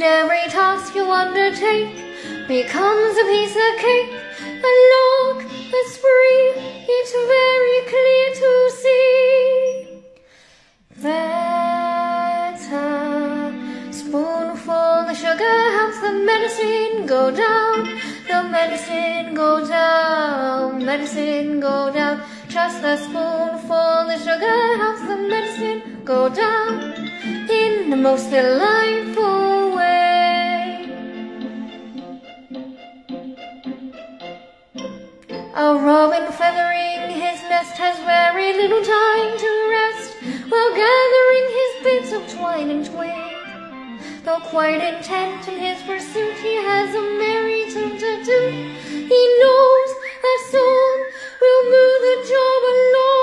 and every task you undertake becomes a piece of cake. And look, the spree, it's very clear to see that a spoonful of sugar helps the medicine go down, the medicine go down, medicine go down. Just a spoonful of sugar helps the medicine go down in the most delightful way. A robin feathering his nest has very little time to rest, while gathering his bits of twine and twig. Though quite intent in his pursuit, he has a merry tune to do. He knows that soon will move the job along.